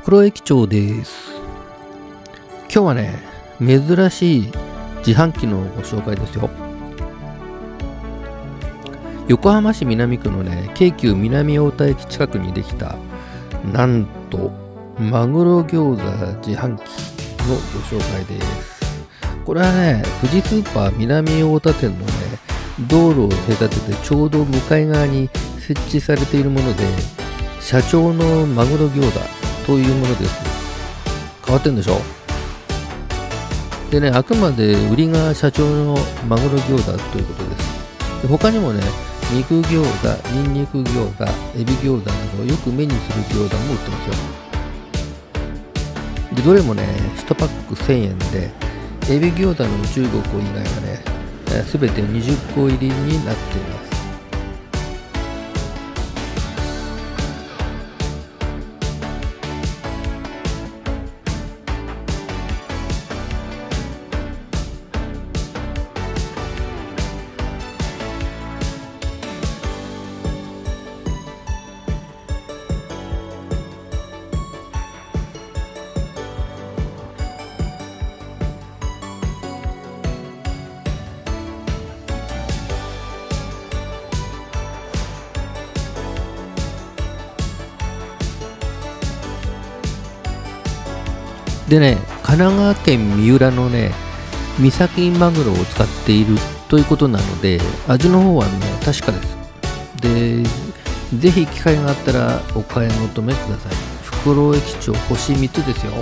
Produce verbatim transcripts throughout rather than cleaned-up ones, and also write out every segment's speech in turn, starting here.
袋駅長です。今日はね、珍しい自販機のご紹介ですよ。横浜市南区のね、京急南太田駅近くにできた、なんと、マグロ餃子自販機のご紹介です。これはね、富士スーパー南太田店のね、道路を隔ててちょうど向かい側に設置されているもので、社長のマグロ餃子というものです。変わってんでしょ？でね、あくまで売りが社長のマグロ餃子ということです。で他にもね、肉餃子、ニンニク餃子、エビ餃子などよく目にする餃子も売ってますよ。でどれもね、いちパックせんえんで、エビ餃子のじゅうごこ以外はね、すべてにじゅっこ入りになっています。でね、神奈川県三浦のね、三崎マグロを使っているということなので、味の方はね、確かです。で、ぜひ機会があったらお買い求めください。袋駅長星みっつですよ。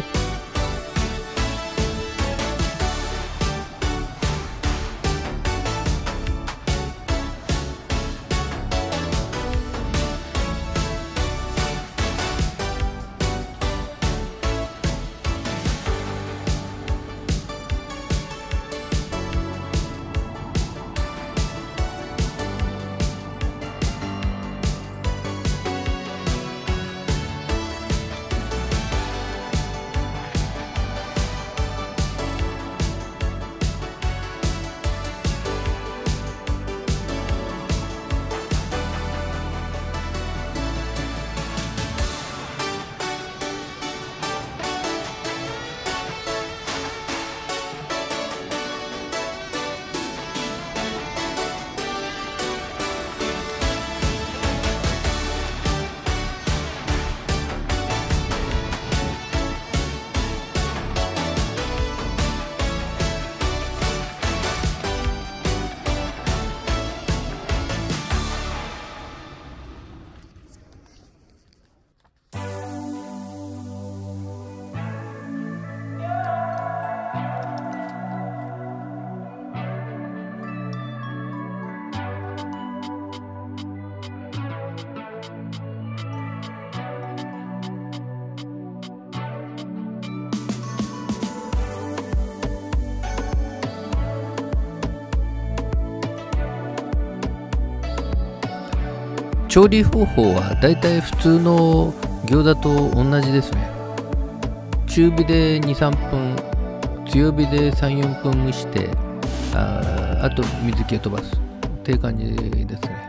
調理方法はだいたい普通の餃子と同じですね。中火でに、さんぷん、強火でさん、よんぷん蒸して、あ, あと水気を飛ばすっていう感じですね。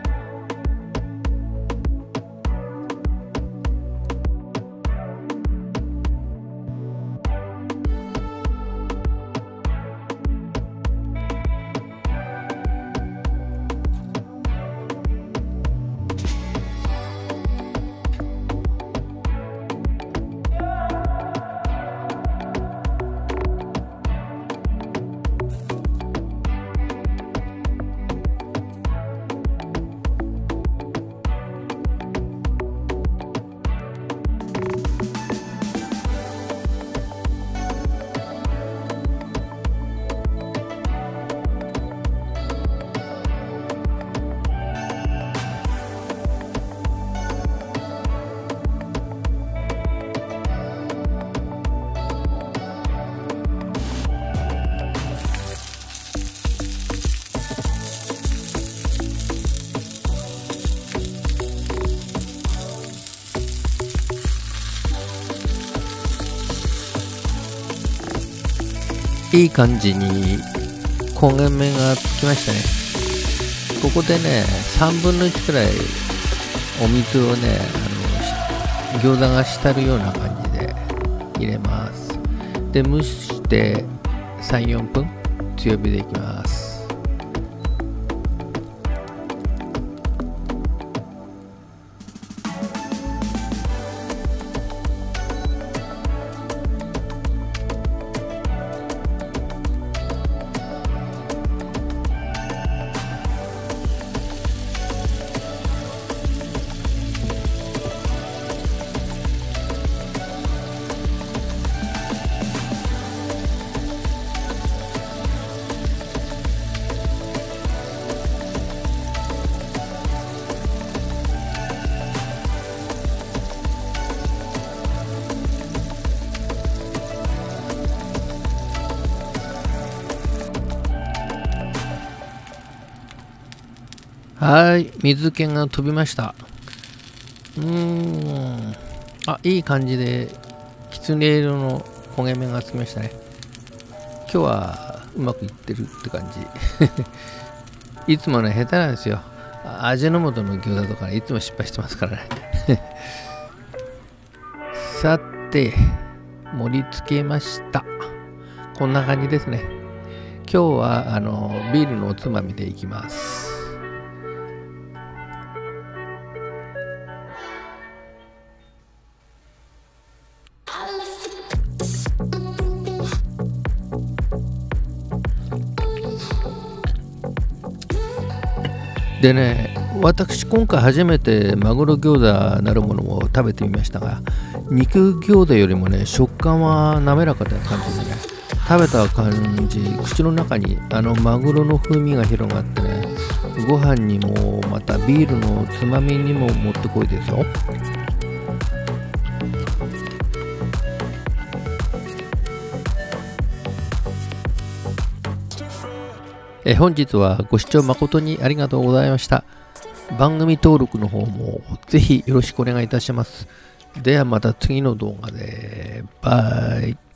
いい感じに焦げ目がつきましたね。ここでね、さんぶんのいちくらいお水をね、あの餃子が浸るような感じで入れます。で蒸してさん、よんぷん強火でいきます。はい、水気が飛びました。うーん。あ、いい感じで、きつね色の焦げ目がつきましたね。今日はうまくいってるって感じ。いつもね、下手なんですよ。味の素の餃子とか、ね、いつも失敗してますからね。さて、盛り付けました。こんな感じですね。今日はあのビールのおつまみでいきます。でね、私今回初めてマグロ餃子なるものを食べてみましたが、肉餃子よりもね食感は滑らかな感じでね、食べた感じ口の中にあのマグロの風味が広がってね、ご飯にもまたビールのつまみにももってこいですよ。え本日はご視聴誠にありがとうございました。番組登録の方もぜひよろしくお願いいたします。ではまた次の動画で。バイ。